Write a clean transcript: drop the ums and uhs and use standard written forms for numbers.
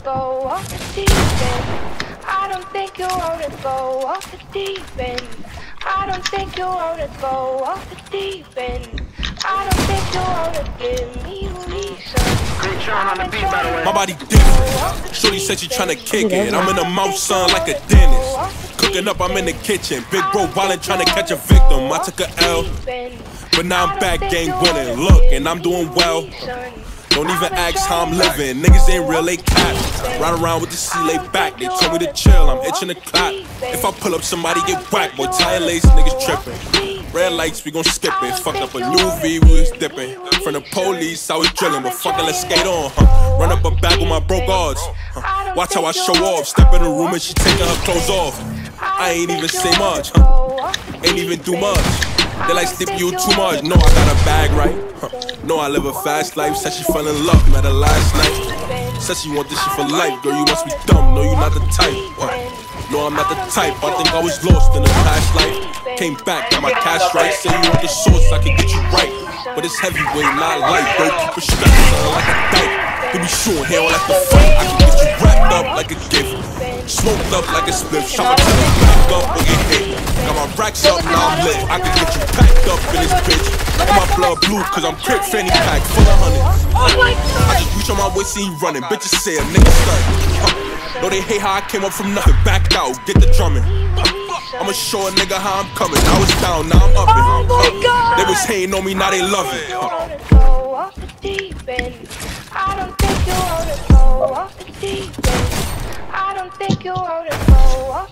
go off the deep end. I don't think you wanna go off the deep end. I don't think you wanna go off the deep end. I don't think you wanna give me reason. My body different. Shorty said she tryna kick it. I'm in the mouth, son, like a dentist. Cooking up, I'm in the kitchen. Big bro violent, tryna catch a victim. I took a L, but now I'm back, gang winning. Look, and I'm doing well. Don't even ask how I'm living. Niggas ain't real, they cap. Ride around with the C laid back. They told me to chill, I'm itching to clap. If I pull up, somebody get whacked. Boy, tire lace, niggas tripping. Red lights, we gon' skip it. Fucked up a new V, we was dipping. From the police, I was drilling, but fuck it, let's skate on, Run up a bag with my bro guards, Watch how I show off. Step in the room and she taking her clothes off. I ain't even say much, Ain't even do much. They like slip you too much. No, I got a bag right. No, I live a fast life. Said she fell in love, met her last night. Said she want this shit for life. Girl, you must be dumb. No, you not the type. No, I'm not the type. I think I was lost in a past life. Came back, got my cash right. Say you want the source, I can get you right. But it's heavyweight, not light. Bro, keep it strapped, son, like a dyke. We be shooting here like the fight. I can get you wrapped up like a gift. Smoked up like a spliff. Shot till I'm back up or get hit. Got my racks up, now I'm lit. I can get you packed up in this bitch. And my blood blue, cause I'm crip fanny pack full of hundreds. I just reach on my waist, see you running. Bitches say a nigga stunt. No, they hate how I came up from nothing. Back out, get the drumming. I'ma show a nigga how I'm coming. I was down, now I'm uppin'. They was hating on me, now they love it. Go off the deep end. I don't think you wanna go off the deep end. I don't think you wanna go off